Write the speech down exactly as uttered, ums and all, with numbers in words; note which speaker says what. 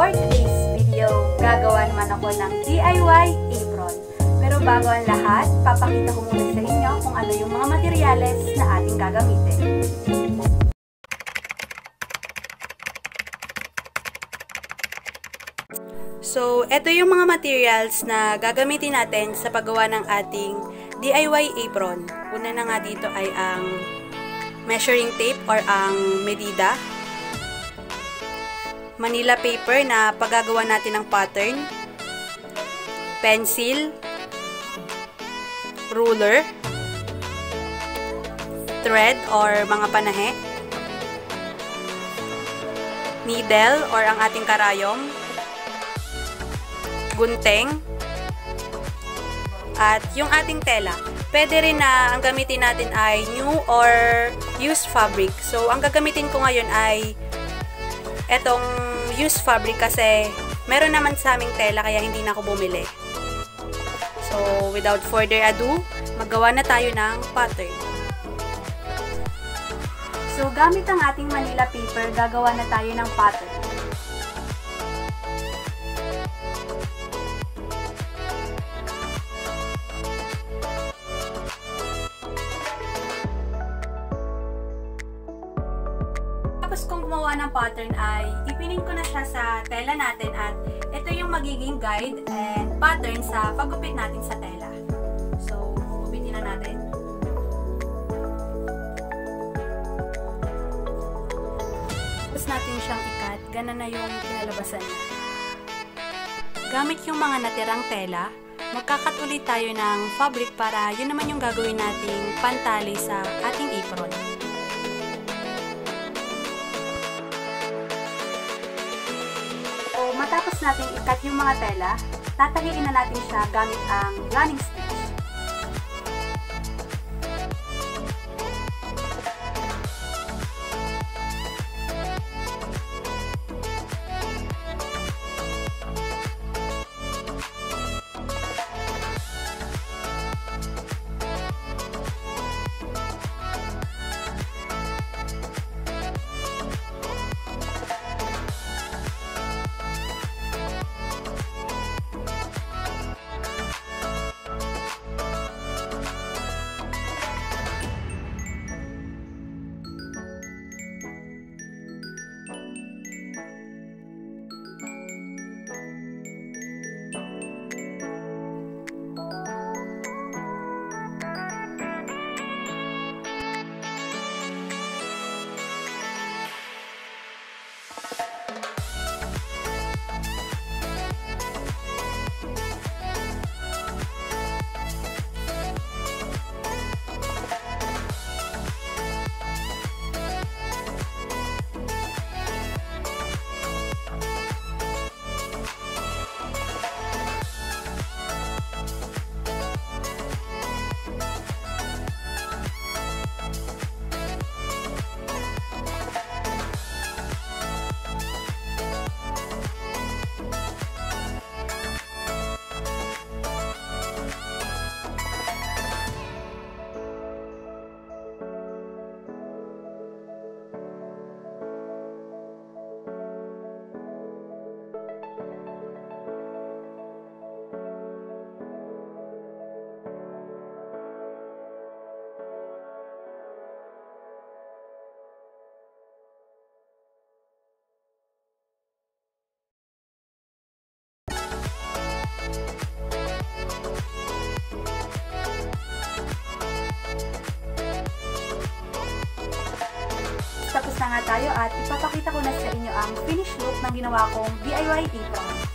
Speaker 1: for today's video, gagawa naman ako ng D I Y apron. Pero bago ang lahat, papakita ko muna sa inyo kung ano yung mga materyales na ating gagamitin. So, ito yung mga materials na gagamitin natin sa paggawa ng ating D I Y apron. Una na nga dito ay ang measuring tape or ang medida. Manila paper na paggagawa natin ng pattern. Pencil. Ruler. Thread or mga panahe. Needle or ang ating karayom. Gunting. At yung ating tela. Pwede rin na ang gamitin natin ay new or used fabric. So, ang gagamitin ko ngayon ay etong used fabric kasi meron naman sa aming tela kaya hindi na ako bumili. So, without further ado, maggawa na tayo ng pattern. So, gamit ang ating Manila paper, gagawa na tayo ng pattern. Tapos kung gumawa ng pattern ay ipinin ko na siya sa tela natin at ito yung magiging guide and pattern sa paggupit natin sa tela. So, gupitin na natin. Tapos natin siyang ikat. Ganun na yung kinalabasan niya. Gamit yung mga natirang tela, magkakat ulit tayo ng fabric para yun naman yung gagawin nating pantali sa ating apron. Matapos natin i-cut yung mga tela, tatahiin na natin siya gamit ang running stitch. Tapos na nga tayo at ipapakita ko na sa inyo ang finished look ng ginawa kong D I Y apron.